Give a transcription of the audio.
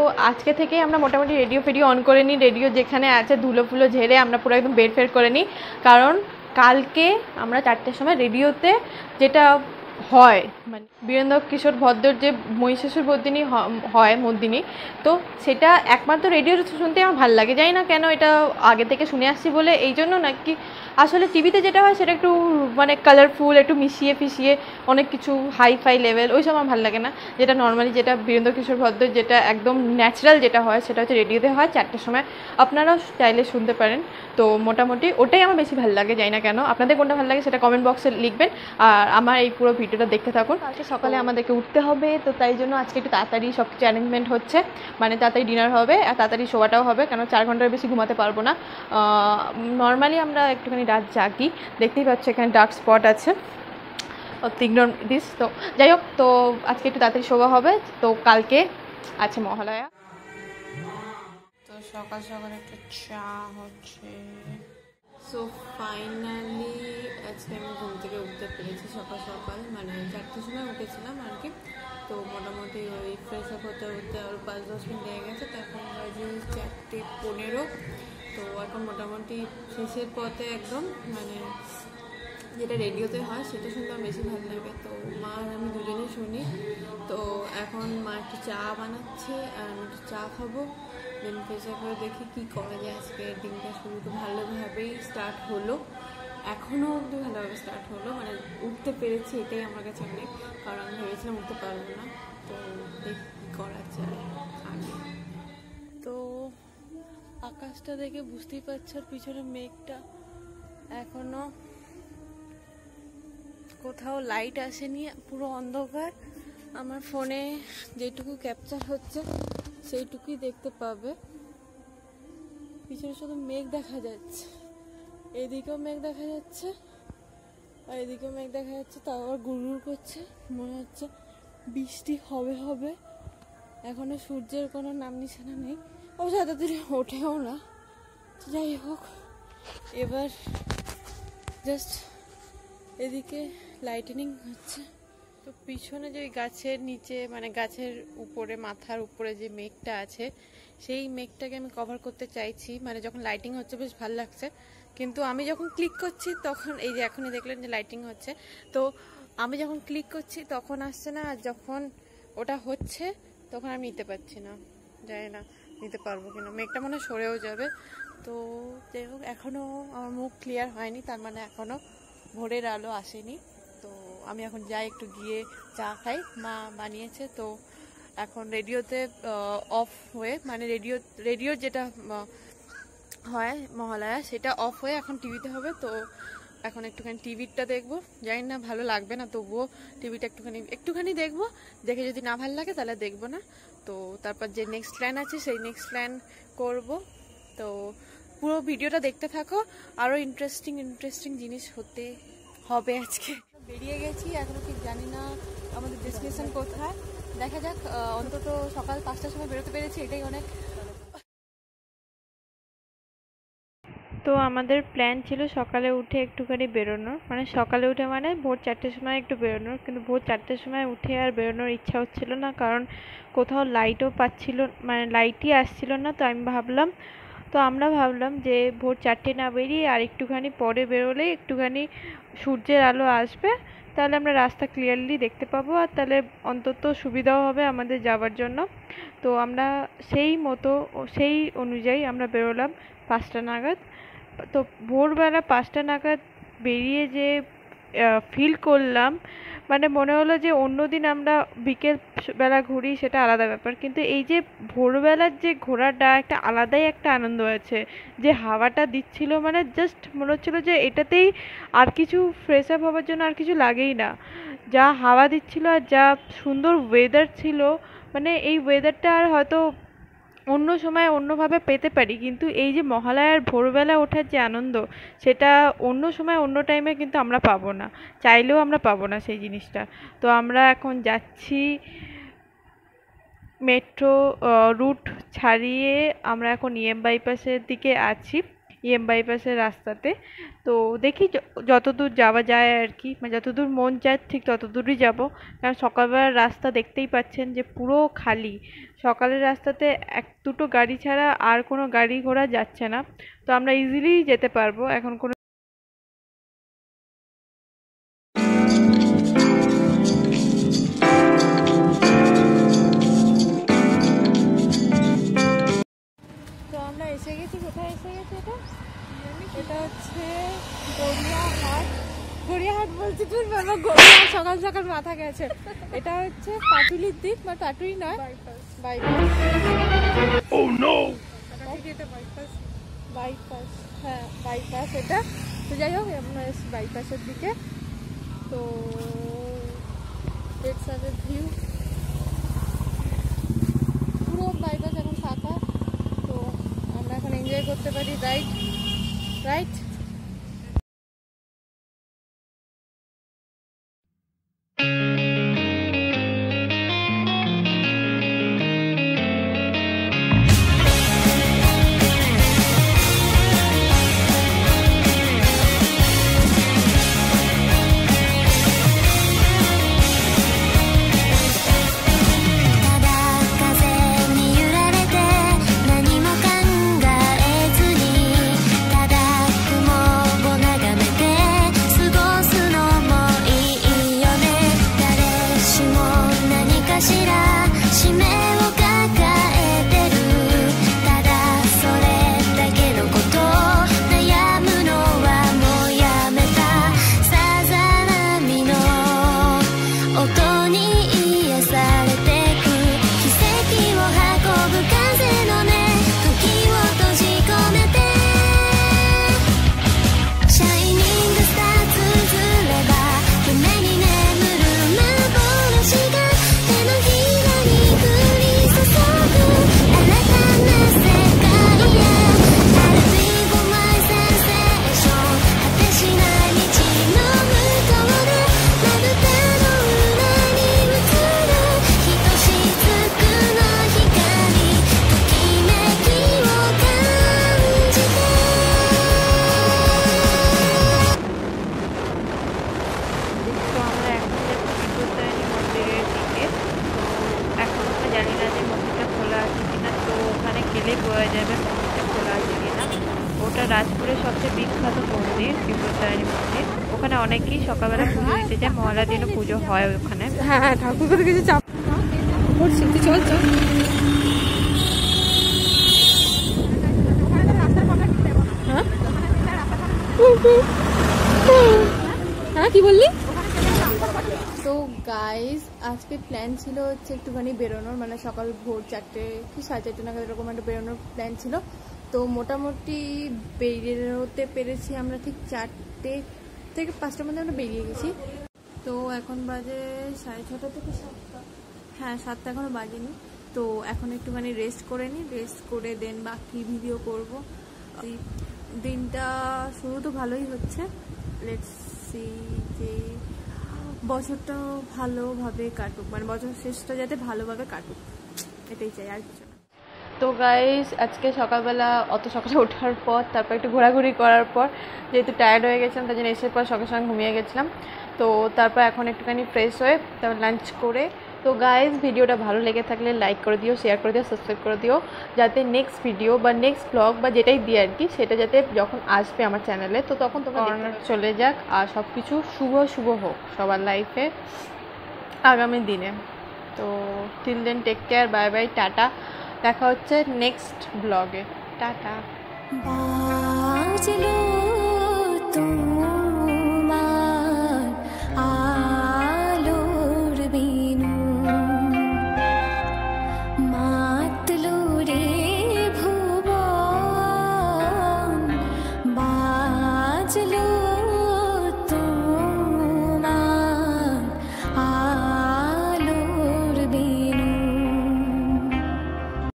আজকে থেকেই আমরা মোটামুটি রেডিও ফেডিও অন করে নিই, রেডিও যেখানে আছে ধুলো ফুলো ঝেড়ে আমরা পুরো একদম বের ফের করে নিই। কারণ কালকে আমরা 4টের সময় রেডিওতে যেটা হয় মানে বীরেন্দ্র কিশোর ভদ্রর যে মহিষাসুর বর্দিনী হয় মর্দিনী, তো সেটা একমাত্র রেডিও শুনতে আমার ভালো লাগে। জানি না কেন, এটা আগে থেকে শুনে আসছি বলে এই জন্য, নাকি আসলে টিভিতে যেটা হয় সেটা একটু মানে কালারফুল, একটু মিশিয়ে ফিশিয়ে অনেক কিছু হাই ফাই লেভেল, ওইসব আমার ভালো লাগে না। যেটা নর্মালি যেটা বীরেন্দ্র কিশোর ভদ্রর যেটা একদম ন্যাচারাল যেটা হয় সেটা হচ্ছে রেডিওতে হয় 4টের সময়, আপনারাও চাইলে শুনতে পারেন। তো মোটামুটি ওটাই আমার বেশি ভালো লাগে, জানি না কেন। আপনাদের কোনটা ভালো লাগে সেটা কমেন্ট বক্সে লিখবেন, আর আমার এই পুরো ভিডিওটা দেখতে থাকুন। আজকে সকালে আমাদেরকে উঠতে হবে, তো তাই জন্য আজকে একটু তাড়াতাড়ি সব কিছু অ্যারেঞ্জমেন্ট হচ্ছে, মানে তাড়াতাড়ি ডিনার হবে আর তাড়াতাড়ি শোয়াটাও হবে, কেন 4 ঘন্টার বেশি ঘুমাতে পারবো না। নর্মালি আমরা একটুখানি রাত জাগি, দেখতেই পাচ্ছি এখানে ডার্ক স্পট আছে, ইগনোর দিস। তো যাই হোক, তো আজকে একটু তাড়াতাড়ি শোয়া হবে, তো কালকে আছে মহালয়া। তো সকাল সকাল একটা চা হচ্ছে। সো ফাইনালি আজকে আমি ঘুম থেকে উঠতে পেরেছি সকাল সকাল, মানে 4টের সময় উঠেছিলাম আর কি। তো মোটামুটি ওই ফ্রেশ আপ হতে হতে আরও 5-10 মিনিট লেগে গেছে, তো এখন বাজে 4:15। তো এখন মোটামুটি শেষের পথে একদম, মানে যেটা রেডিওতে হয় সেটা শুনতে আমার বেশি ভালো লাগে। তো মা আর আমি দুজনেই শুনি। তো এখন মা একটু চা বানাচ্ছে আর আমি একটু চা খাবো, দেন ফ্রেশ আপ করে দেখি কী করা যায়। আজকে দিনটা শুরু তো ভালোভাবেই স্টার্ট হলো, এখনও অবধি ভালোভাবে স্টার্ট হলো, মানে উঠতে পেরেছি এটাই আমার কাছে অনেক, কারণ আমি ভেবেছিলাম উঠতে পারবো না। তো দেখি কী করা যায় আগে। তো আকাশটা দেখে বুঝতেই পারছো পিছনে মেঘটা, এখনো কোথাও লাইট আসেনি, পুরো অন্ধকার। আমার ফোনে যেটুকু ক্যাপচার হচ্ছে সেইটুকুই দেখতে পাবে। পিছনে শুধু মেঘ দেখা যাচ্ছে, এদিকেও মেঘ দেখা যাচ্ছে আর এদিকেও মেঘ দেখা যাচ্ছে, তাও আবার গুড়গুড় করছে, মনে হচ্ছে বৃষ্টি হবে হবে। এখনো সূর্যের কোনো নাম নিশানা নেই, অবশ্য এতদিনে ওঠেও না। যাই হোক, এবার জাস্ট এদিকে লাইটেনিং হচ্ছে। তো পিছনে যে গাছের নিচে, মানে গাছের উপরে, মাথার উপরে যে মেঘটা আছে সেই মেঘটাকে আমি কভার করতে চাইছি, মানে যখন লাইটিং হচ্ছে বেশ ভালো লাগছে। কিন্তু আমি যখন ক্লিক করছি তখন, এই যে এখনই দেখলেন যে লাইটিং হচ্ছে, তো আমি যখন ক্লিক করছি তখন আসছে না, আর যখন ওটা হচ্ছে তখন আমি নিতে পারছি না। জানি না নিতে পারবো কিনা, মেঘটা মনে সরেও যাবে। তো যাই হোক, এখনও আমার মুখ ক্লিয়ার হয়নি, তার মানে এখনও ভোরের আলো আসেনি। তো আমি এখন যাই একটু গিয়ে চা খাই, মা বানিয়েছে। তো এখন রেডিওতে অফ হয়ে, মানে রেডিওর যেটা হয় মহালয়া সেটা অফ হয়ে এখন টিভিতে হবে। তো এখন একটুখানি টিভিটা দেখবো, জানি না ভালো লাগবে না, তবুও টিভিটা একটুখানি দেখবো, দেখে যদি না ভালো লাগে তাহলে দেখবো না। তো তারপর যে নেক্সট প্ল্যান আছে সেই নেক্সট প্ল্যান করব। তো পুরো ভিডিওটা দেখতে থাকো, আরও ইন্টারেস্টিং জিনিস হতে হবে। আজকে বেরিয়ে গেছি, এখনো ঠিক জানি না আমাদের ডেস্টিনেশন কোথায়, দেখা যাক। অন্তত সকাল 5টার সময় বেরোতে পেরেছি, এটাই অনেক। তো আমাদের প্ল্যান ছিল সকালে উঠে একটুখানি বেরোনোর, মানে সকালে উঠে মানে ভোর 4টের সময় একটু বেরোনোর, কিন্তু ভোর 4টের সময় উঠে আর বেরোনোর ইচ্ছা হচ্ছিল না, কারণ কোথাও লাইটও পাচ্ছিল, মানে লাইটই আসছিল না। তো আমরা ভাবলাম যে ভোর 4টে না বেরিয়ে আর একটুখানি পরে বেরোলে একটুখানি সূর্যের আলো আসবে, তাহলে আমরা রাস্তা ক্লিয়ারলি দেখতে পাবো, আর তাহলে অন্তত সুবিধাও হবে আমাদের যাওয়ার জন্য। তো আমরা সেই অনুযায়ী আমরা বেরোলাম 5টা নাগাদ। তো ভোরবেলা 5টা নাগাদ বেরিয়ে যে ফিল করলাম, মানে মনে হলো যে অন্যদিন আমরা বিকেল বেলা ঘুরি সেটা আলাদা ব্যাপার, কিন্তু এই যে ভোরবেলার যে ঘোরাটা একটা আলাদাই একটা আনন্দ আছে। যে হাওয়াটা দিচ্ছিল, মানে জাস্ট মনে হচ্ছিলো যে এটাতেই আর কিছু ফ্রেশ আপ হওয়ার জন্য আর কিছু লাগেই না। যা হাওয়া দিচ্ছিল আর যা সুন্দর ওয়েদার ছিল, মানে এই ওয়েদারটা আর হয়তো অন্য সময় অন্যভাবে পেতে পারি, কিন্তু এই যে মহালয়ার ভোরবেলা ওঠার যে আনন্দ, সেটা অন্য সময় অন্য টাইমে কিন্তু আমরা পাবো না, চাইলেও আমরা পাবো না সেই জিনিসটা। তো আমরা এখন যাচ্ছি মেট্রো রুট ছাড়িয়ে, আমরা এখন ইএম বাইপাসের দিকে আছি। বাইপাসের রাস্তাতে। তো দেখি যতদূর যাওয়া যায় আর কি, মানে যতদূর মন চায় ঠিক ততদূরই যাব। কারণ সকালবেলার রাস্তা দেখতেই পাচ্ছেন যে পুরো খালি, সকালের রাস্তাতে এক দুটো গাড়ি ছাড়া আর কোনো গাড়ি ঘোড়া যাচ্ছে না। তো আমরা ইজিলি যেতে পারবো, এখন কোনো এসে গেছি। কোথায় এসে গেছি? এটা হচ্ছে গড়িয়াহাট। গড়িয়াহাট বলছি, তুই বাবা গড়িয়াহাট সকাল সকাল মাথা গেছে। এটা হচ্ছে পাটুলির দিক, বা পাটুলি নয়, বাইপাস। বাইপাস, হ্যাঁ বাইপাস এটা। তো যাই হোক আমরা এসছি বাইপাসের দিকে। তো ভিউ পুরো বাইপাস এখন ফাঁকা। তো আমরা এখন এনজয় করতে পারি রাইট রাইট। রাজপুরের সবচেয়ে বিখ্যাত মন্দির বিপত্তারিণী মন্দির। ওখানে অনেকেই সকালবেলা পুজো দিতে যায়, মহালয়ার দিনও পুজো হয় ওখানে। হ্যাঁ হ্যাঁ, ঠাকুর করে কিছু চাপ চল চল। হ্যাঁ কি বললি? তো গাইজ আজকে প্ল্যান ছিল হচ্ছে একটুখানি বেরোনোর, মানে সকাল ভোর 4টে কি 4:30 নাগাদ এরকম একটা বেরোনোর প্ল্যান ছিল। তো মোটামুটি বেরোতে পেরেছি আমরা ঠিক 4টে থেকে 5টার মধ্যে আমরা বেরিয়ে গেছি। তো এখন বাজে 6:30 থেকে 7টা, হ্যাঁ 7টা এখনও বাজেনি। তো এখন একটুখানি রেস্ট করে নিই, রেস্ট করে দেন বাকি ভিডিও করব। দিনটা শুরু তো ভালোই হচ্ছে, লেটস সি যে বছরটা ভালোভাবে কাটুক, মানে বছর শেষটা যাতে ভালোভাবে কাটুক, এটাই চাই, আর কিছু না। তো গাইস আজকে সকালবেলা অত সকালে ওঠার পর তারপর একটু ঘোরাঘুরি করার পর যেহেতু টায়ার্ড হয়ে গেছিলাম, তার জন্য এসে পর সঙ্গে সঙ্গে ঘুমিয়ে গেছিলাম। তো তারপর এখন একটুখানি ফ্রেশ হয়ে তারপর লাঞ্চ করে। তো গাইস ভিডিওটা ভালো লেগে থাকলে লাইক করে দিও, শেয়ার করে দিও, সাবস্ক্রাইব করে দিও, যাতে নেক্সট ভিডিও বা নেক্সট ব্লগ বা যেটাই দিই আর কি, সেটা যাতে যখন আসবে আমার চ্যানেলে তো তখন তোমার চলে যাক। আর সব কিছু শুভ শুভ হোক সবার লাইফে আগামী দিনে। তো till then take care, bye bye, টাটা, দেখা হচ্ছে নেক্সট ব্লগে, টাটা। আলোর বিনু মাতলো রে।